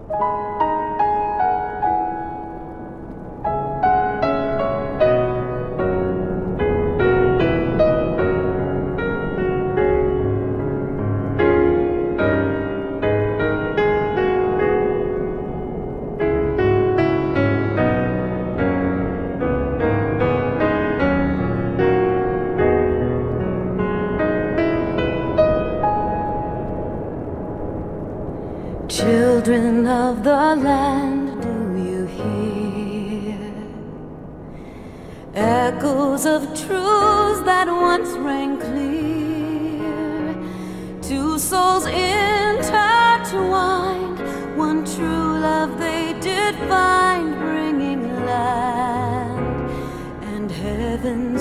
Children of the land, do you hear echoes of truths that once rang clear? Two souls intertwined, one true love they did find, bringing land and heavens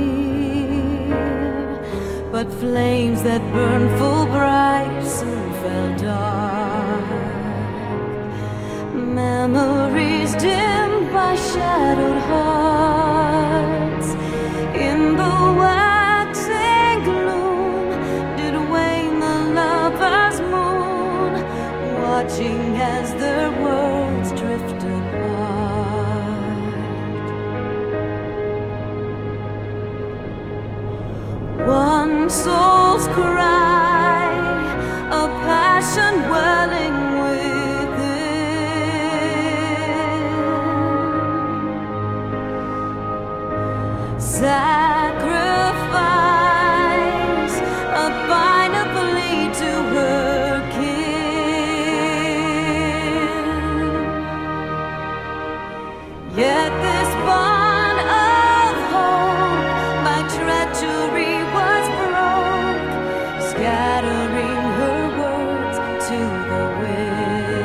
near. But flames that burned full bright soon fell dark. Memories dimmed by shadowed hearts. In the waxing gloom did wane the lover's moon, watching as their worlds drift apart. One soul's cry, a passion welling sacrifice, a bind of plea to her kin. Yet this bond of hope by treachery was broke, scattering her words to the wind.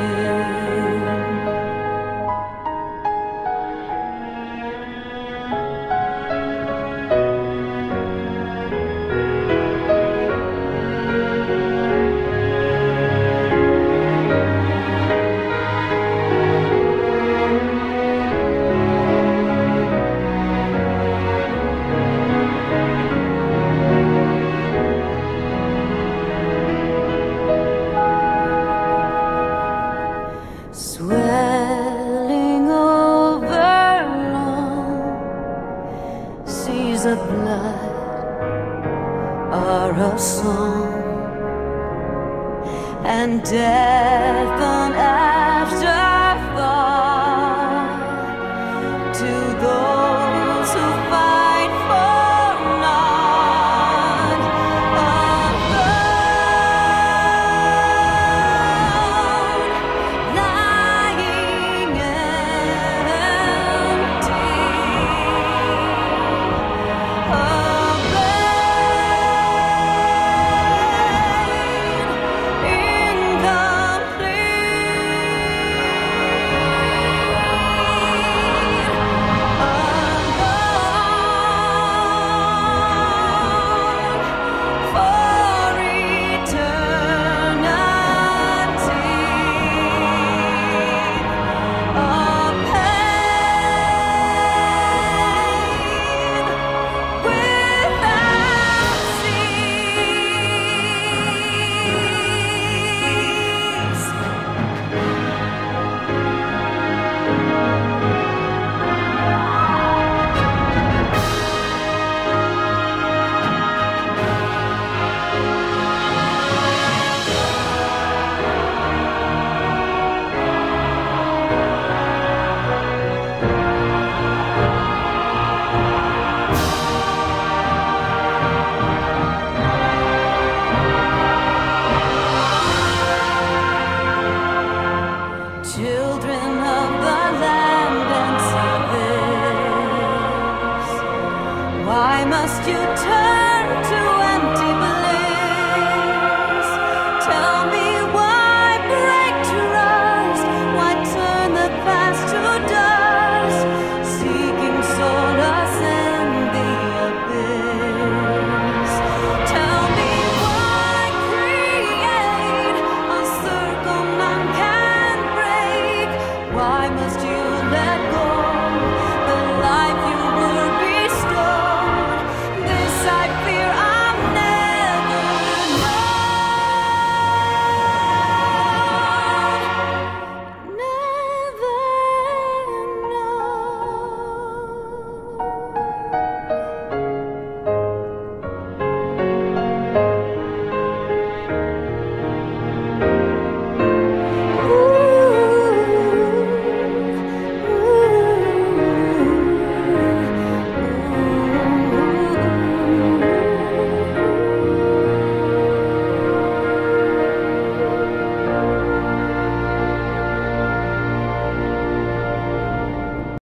Swelling over long seas of blood are a song, and death on